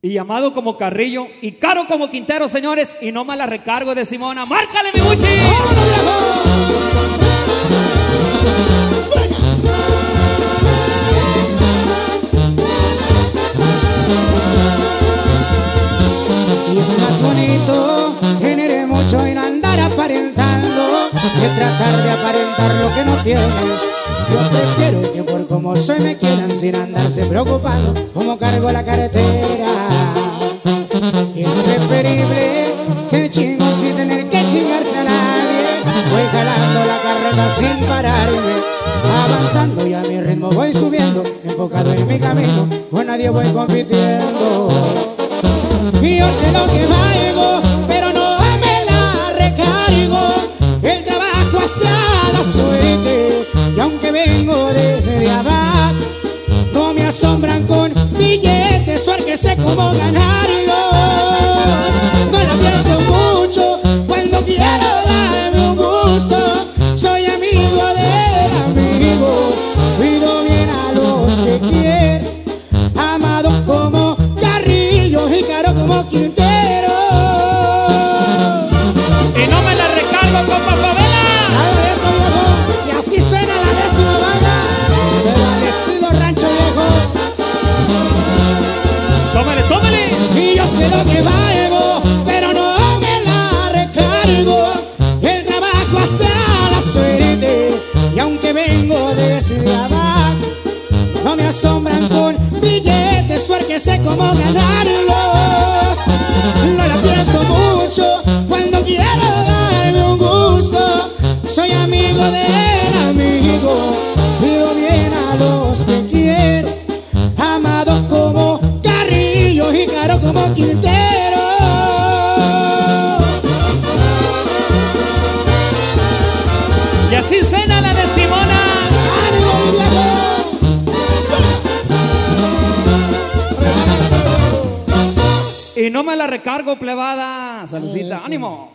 Y llamado como Carrillo y caro como Quintero, señores. Y no me la recargo de Simona. ¡Márcale, mi buchi! Y es más bonito tener mucho y no andar aparentando que tratar de aparentar lo que no tienes. Yo prefiero que por como soy me quieran sin andarse preocupando cómo cargo la carretera. Es preferible ser chingón sin tener que chingarse a nadie. Voy jalando la carreta sin pararme, avanzando y a mi ritmo voy subiendo, enfocado en mi camino, con nadie voy compitiendo. Y yo sé lo que valgo, pero no me la recargo. El trabajo hacia la suerte, y aunque vengo desde abajo, no me asombran con billetes, suerte sé cómo ganarlo. No la pienso mucho cuando quiero darme un gusto. Soy amigo del amigo, cuido bien a los que quiero, amado como Carrillo y caro como Quintero. Y no me la recargo, compa Favela. Algo de eso, viejo. Y así suena la décima banda, pero al estilo rancho, viejo. Tómale, tómale. Y yo sé lo que valgo, pero no me la recargo. El trabajo hacia la suerte, y aunque vengo desde abajo, no me asombran con billetes, porque sé cómo ganarlos. No la pienso mucho cuando quiero darme un gusto. Soy amigo del amigo, cuido bien a los que quiero, amado como Carrillo y caro como Quintero. Y así cena la de Simona. ¡Ánimo, mi viejo! Y no me la recargo, plebada. Saludcita, ánimo.